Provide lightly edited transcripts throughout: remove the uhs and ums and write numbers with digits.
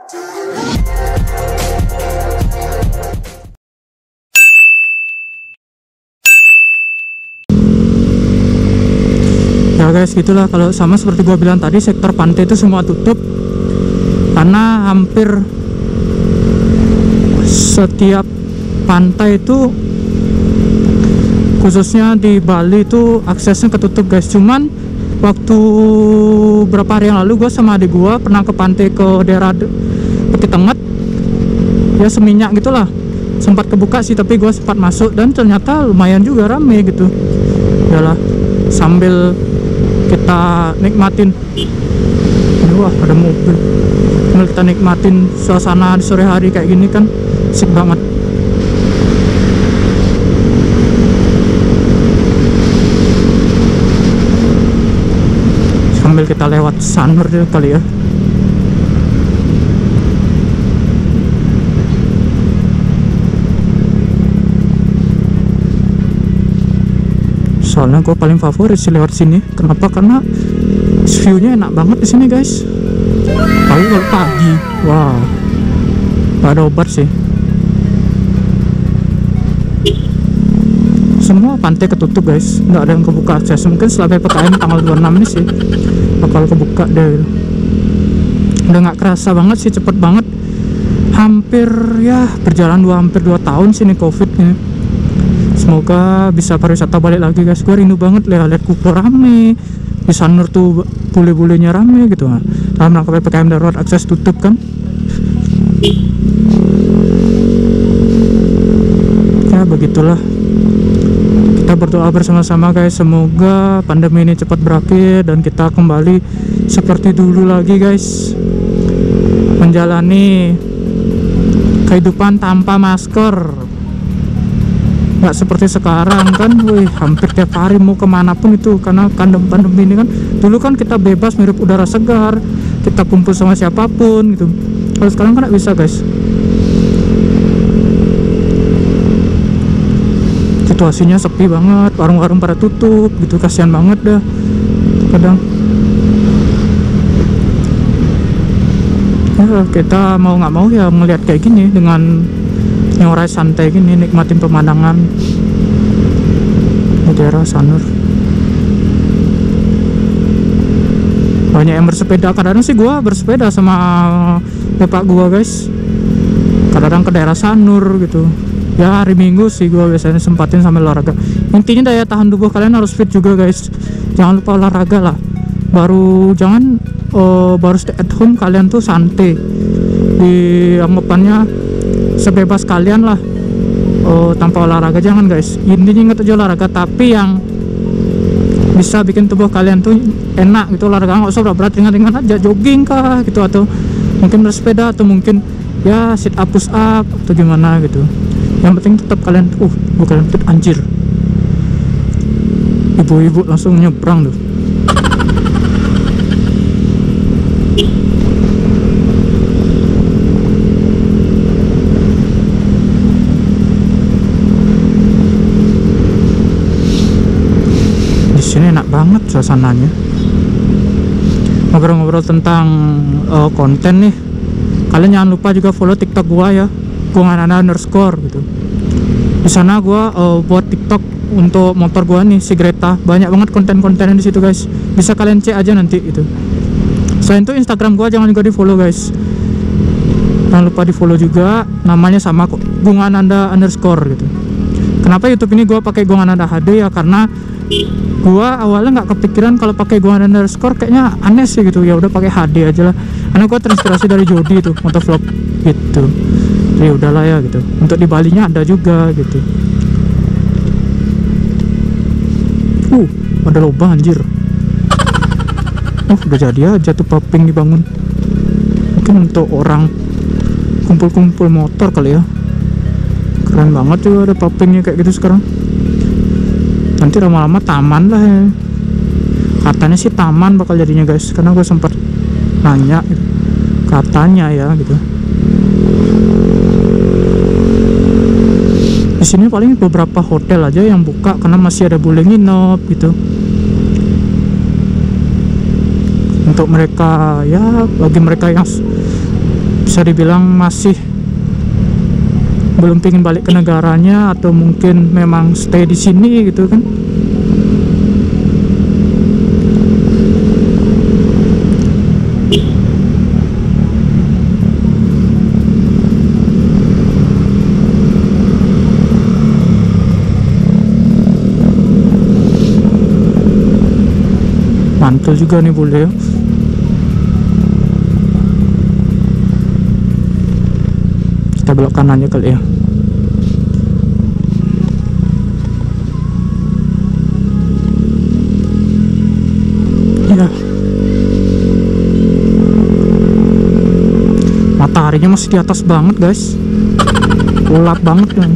Ya guys, gitulah. Kalau sama seperti gua bilang tadi, sektor pantai itu semua tutup karena hampir setiap pantai itu, khususnya di Bali itu aksesnya ketutup guys. Cuman waktu berapa hari yang lalu gua sama adik gua pernah ke pantai ke daerah Peti Tengah, ya seminyak gitulah, sempat kebuka sih, tapi gua sempat masuk dan ternyata lumayan juga rame gitu. Yalah, sambil kita nikmatin, wah ada mobil, sambil kita nikmatin suasana di sore hari kayak gini kan asik banget. Sambil kita lewat Sanur kali ya. Soalnya gue paling favorit sih lewat sini. Kenapa? Karena view-nya enak banget di sini guys. Apalagi kalau pagi, wah, gak ada obat sih. Semua pantai ketutup guys, nggak ada yang kebuka akses. Mungkin setelah PPKM tanggal 26 ini sih bakal kebuka deh. Udah nggak kerasa banget sih, cepet banget. Hampir ya berjalan hampir 2 tahun sih nih COVID ini. Semoga bisa pariwisata balik lagi guys. Gue rindu banget lihat Kupo rame, di Sanur tuh bule-bulenya rame gitu. Dalam rangka PPKM darurat akses tutup kan. Ya begitulah. Kita berdoa bersama-sama guys, semoga pandemi ini cepat berakhir dan kita kembali seperti dulu lagi guys, menjalani kehidupan tanpa masker. Nggak seperti sekarang kan, wih, hampir tiap hari mau kemanapun itu karena pandemi ini kan. Dulu kan kita bebas mirip udara segar, kita kumpul sama siapapun gitu. Kalau sekarang kan nggak bisa guys. Situasinya sepi banget, warung-warung pada tutup gitu, kasihan banget dah kadang. Ya kita mau nggak mau ya melihat kayak gini dengan nyorai santai gini, nikmatin pemandangan di daerah Sanur. Banyak yang bersepeda, kadang-kadang sih gua bersepeda sama bapak gua guys, kadang-kadang ke daerah Sanur gitu. Ya hari Minggu sih gue biasanya sempatin sambil olahraga. Intinya daya tahan tubuh kalian harus fit juga guys. Jangan lupa olahraga lah. Jangan baru stay at home kalian tuh santai. Di anggapannya sebebas kalian lah. Tanpa olahraga jangan guys. Intinya ingat aja olahraga, tapi yang bisa bikin tubuh kalian tuh enak gitu. Olahraga nggak usah berat, ringan-ringan aja, jogging kah gitu, atau mungkin bersepeda, atau mungkin ya sit up, push up atau gimana gitu. Yang penting tetap kalian bukan fit. Anjir, ibu-ibu langsung nyebrang tuh. Di sini enak banget suasananya. Ngobrol-ngobrol tentang konten nih, kalian jangan lupa juga follow TikTok gua ya, @gungananda_ gitu. Di sana gua buat TikTok untuk motor gua nih, si Greta. Banyak banget konten-kontennya di situ guys. Bisa kalian cek aja nanti itu. Selain itu Instagram gua jangan juga di follow guys. Jangan lupa di follow juga, namanya sama kok, @gungananda_ gitu. Kenapa YouTube ini gua pakai Gungananda HD ya, karena gua awalnya nggak kepikiran kalau pakai Gungananda_ kayaknya aneh sih gitu. Ya udah pakai HD aja lah. Karena gua terinspirasi dari Jody itu, motovlog gitu. Ya udahlah ya gitu. Untuk di Balinya ada juga gitu. Ada lubang anjir. Udah jadi aja tuh paping dibangun. Mungkin untuk orang kumpul-kumpul motor kali ya. Keren banget juga ada papingnya kayak gitu sekarang. Nanti lama-lama taman lah ya. Katanya sih taman bakal jadinya guys, karena gue sempat nanya gitu. Katanya ya gitu. Di sini paling beberapa hotel aja yang buka karena masih ada boleh nginep gitu. Untuk mereka ya, bagi mereka yang bisa dibilang masih belum pingin balik ke negaranya, atau mungkin memang stay di sini gitu kan. Mantul juga nih bule ya. Kita belok kanan aja kali ya. Ya, mataharinya masih di atas banget guys, gelap banget kan.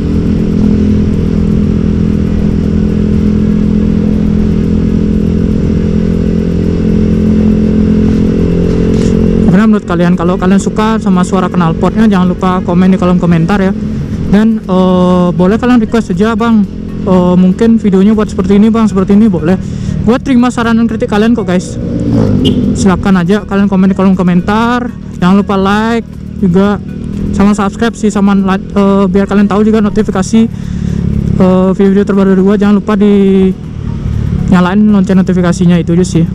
Menurut kalian, kalau kalian suka sama suara knalpotnya, jangan lupa komen di kolom komentar ya. Dan boleh kalian request aja bang, mungkin videonya buat seperti ini bang, seperti ini boleh. Gue terima saran dan kritik kalian kok guys. Silahkan aja kalian komen di kolom komentar. Jangan lupa like juga, sama subscribe sih, sama like, biar kalian tahu juga notifikasi video terbaru gue. Jangan lupa di nyalain lonceng notifikasinya, itu aja sih.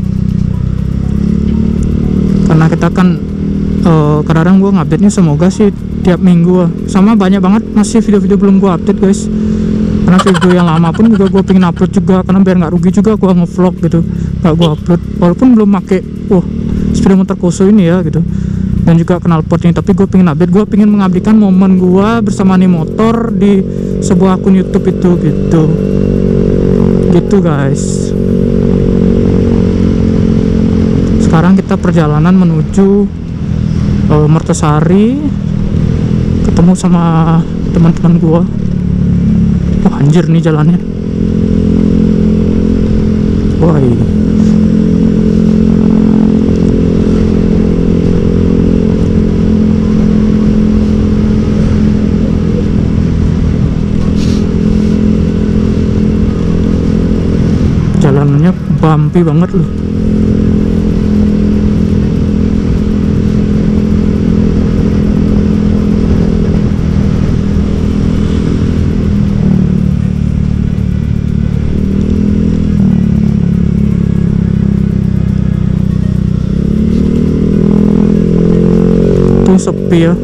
Karena kita kan kadang-kadang gue ngupdate nya semoga sih tiap minggu, sama banyak banget masih video-video belum gue update guys. Karena video yang lama pun juga gue pengen upload juga, karena biar nggak rugi juga gue ngevlog gitu, nggak gue upload walaupun belum pakai sepeda motor Koso ini ya gitu, dan juga knalpot ini. Tapi gue pengen update, gue pengen mengabdikan momen gue bersama nih motor di sebuah akun YouTube itu gitu guys. Sekarang kita perjalanan menuju Mertasari, ketemu sama teman-teman gua. Wah anjir nih jalannya. Wah jalanannya bumpy banget loh. Sepi ya.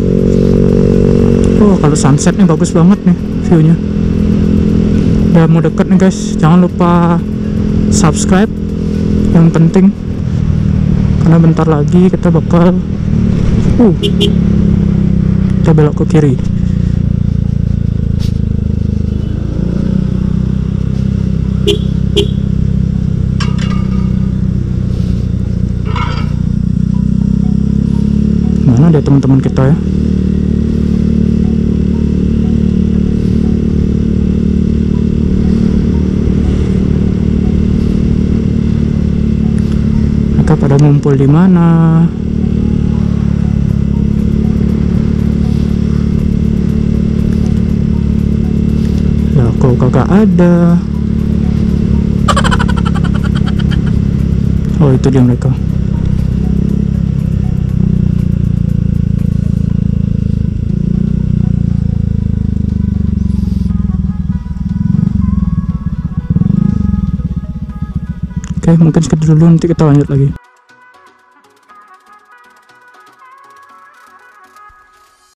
Kalau sunsetnya bagus banget nih viewnya. Udah mau deket nih guys, jangan lupa subscribe yang penting, karena bentar lagi kita bakal kita belok ke kiri. Mana ada teman-teman kita ya? Mereka pada ngumpul di mana? Ya kok kagak ada. Oh itu dia mereka. Oke, mungkin segitu dulu, nanti kita lanjut lagi.